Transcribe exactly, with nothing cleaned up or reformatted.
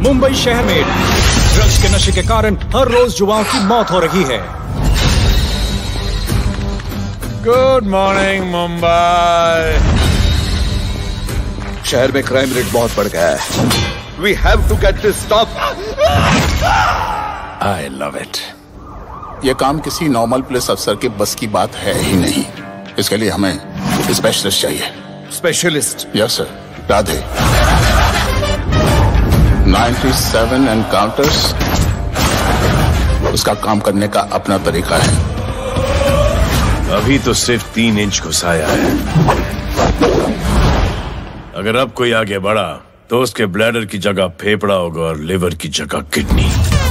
मुंबई शहर में ड्रग्स के नशे के कारण हर रोज युवाओं की मौत हो रही है। Good morning Mumbai. शहर में क्राइम रेट बहुत बढ़ गया है। We have to get this stop. I love it. यह काम किसी नॉर्मल पुलिस अफसर के बस की बात है ही नहीं। इसके लिए हमें स्पेशलिस्ट चाहिए। स्पेशलिस्ट? Yes sir. राधे सत्तानवे एनकाउंटर्स, उसका काम करने का अपना तरीका है। अभी तो सिर्फ तीन इंच घुसाया है। अगर अब कोई आगे बढ़ा तो उसके ब्लैडर की जगह फेफड़ा होगा और लिवर की जगह किडनी।